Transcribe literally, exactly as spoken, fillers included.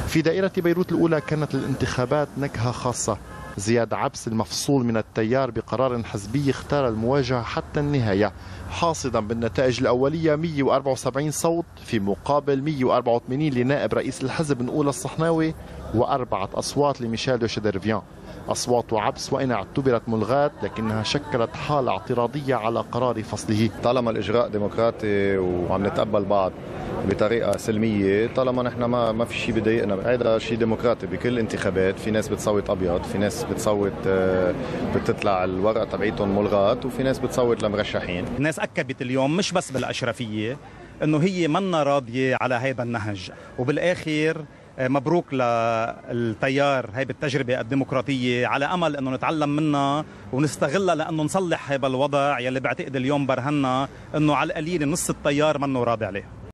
في دائرة بيروت الأولى كانت الانتخابات نكهة خاصة. زياد عبس المفصول من التيار بقرار حزبي اختار المواجهة حتى النهاية، حاصدا بالنتائج الأولية مئة وأربعة وسبعين صوت في مقابل مئة وأربعة وثمانين لنائب رئيس الحزب نقول الصحناوي وأربعة أصوات لميشيل دوشيدرفيان. أصوات عبس وإن اعتبرت ملغاة لكنها شكلت حالة اعتراضية على قرار فصله. طالما الإجراء ديمقراطي وعم نتقبل بعض بطريقة سلمية، طالما نحن ما ما في شيء بضايقنا، هذا شيء ديمقراطي بكل الانتخابات. في ناس بتصوت أبيض، في ناس بتصوت بتطلع الورقة تبعيتهم ملغاة، وفي ناس بتصوت لمرشحين. الناس أكدت اليوم مش بس بالأشرفية إنه هي منا راضية على هذا النهج، وبالآخر مبروك للتيار هاي بالتجربة الديمقراطية، على أمل أنه نتعلم منها ونستغلها لأنه نصلح هذا الوضع يلي بعتقد اليوم برهنا أنه على القليل نص التيار منه راضي عليه.